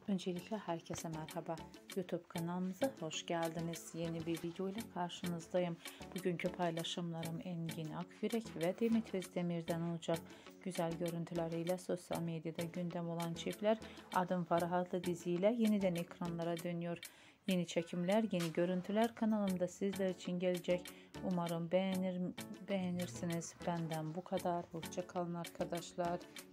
Öncelikle herkese merhaba. YouTube kanalımıza hoş geldiniz. Yeni bir video ile karşınızdayım. Bugünkü paylaşımlarım Engin Akyürek ve Demet Özdemir'den olacak. Güzel görüntüleriyle sosyal medyada gündem olan çiftler Adım Farah adlı diziyle yeniden ekranlara dönüyor. Yeni çekimler, yeni görüntüler kanalımda sizler için gelecek. Umarım beğenirsiniz. Benden bu kadar. Hoşça kalın arkadaşlar.